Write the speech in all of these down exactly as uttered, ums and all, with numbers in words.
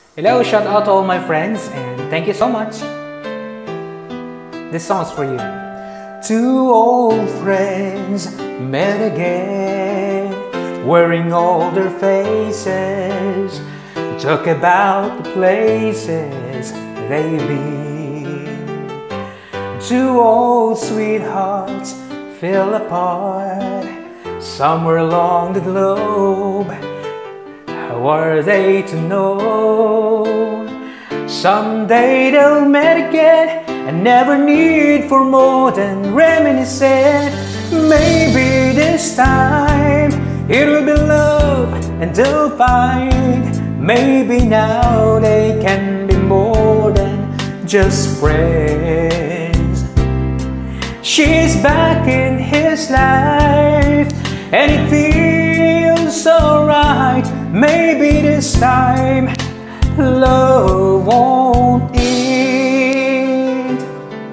Hello, shout out to all my friends and thank you so much. This song's for you. Two old friends met again, wearing older faces, talk about the places they've been. Two old sweethearts fell apart somewhere along the globe. How are they to know? Someday they'll meet again and never need for more than reminiscent. Maybe this time it will be love and they'll find. Maybe now they can be more than just friends. She's back in his life and it feels alright. Maybe this time love won't end.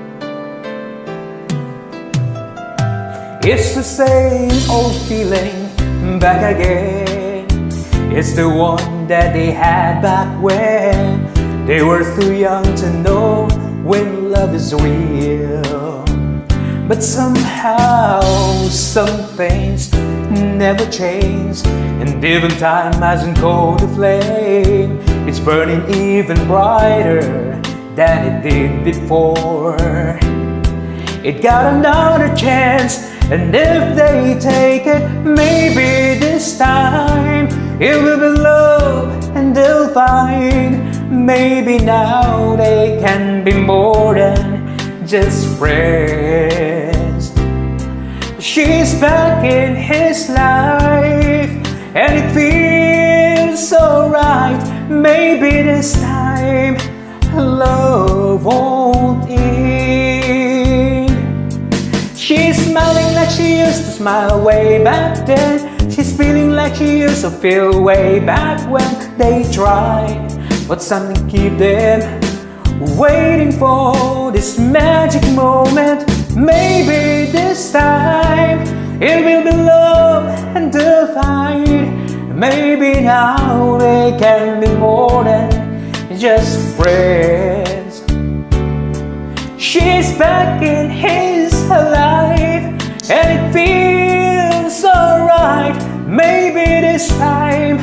It's the same old feeling back again. It's the one that they had back when they were too young to know when love is real. But somehow some things never change, and even time hasn't cooled the flame. It's burning even brighter than it did before. It got another chance, and if they take it, maybe this time it will be love and they'll find. Maybe now they can be more than just friends. She's back in his life and it feels alright. Maybe this time love won't end. She's smiling like she used to smile way back then. She's feeling like she used to feel way back when they tried. But something keep them waiting for this magic moment. Maybe this time it will be love and they'll find. Maybe now they can be more than just friends. She's back in his life and it feels alright. Maybe this time,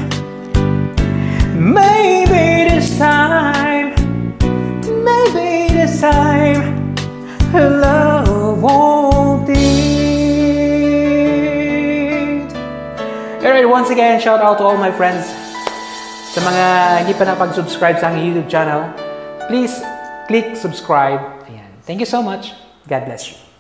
maybe this time, maybe this time love won't end. Alright, once again, shout out to all my friends. Sa mga hindi pa napag-subscribe sa aking YouTube channel, please click subscribe. Ayan. Thank you so much. God bless you.